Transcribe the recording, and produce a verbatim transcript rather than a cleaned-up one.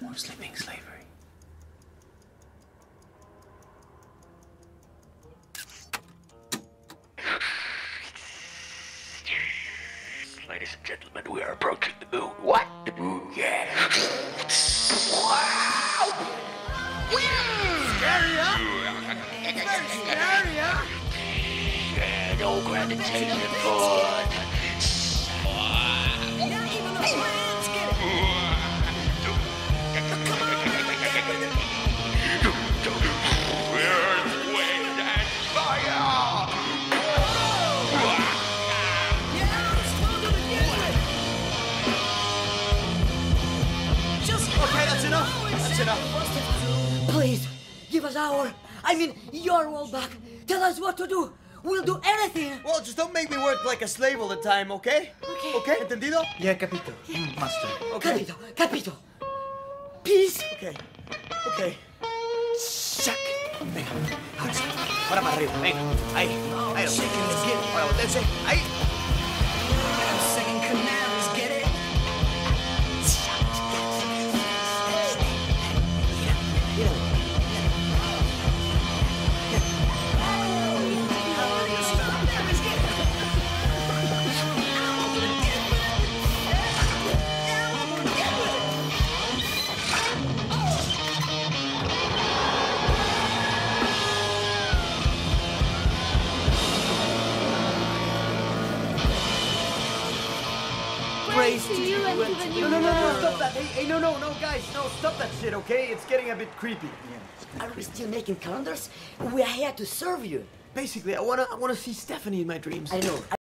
more sleeping slavery. Ladies and gentlemen, we are approaching the moon. What? The moon, yeah. Wow! Scary, huh? It's very scary, huh? Yeah, no gravitation force. Now even the plants get it. Earth, wind, and fire! Yeah, it's fun to begin with. Just okay, that's enough. That's enough. Please, give us our, I mean, your world back. Tell us what to do. We'll do anything. Well, just don't make me work like a slave all the time, okay? Okay. Okay, ¿entendido? Yeah, capito. Mm, master. Okay. Capito, capito. Peace. Okay. Okay. Shack. Venga, ahora sí. Ahora para arriba, venga. Ahí. Ahí lo sé. Ahora voltense. Ahí. Second canaries get it. Praise to you and to the new No, no, no, no, world. stop that. Hey, hey, no, no, no, guys, no, stop that shit, okay? It's getting a bit creepy. Are we still making calendars? We are here to serve you. Basically, I wanna, I wanna see Stephanie in my dreams. I know.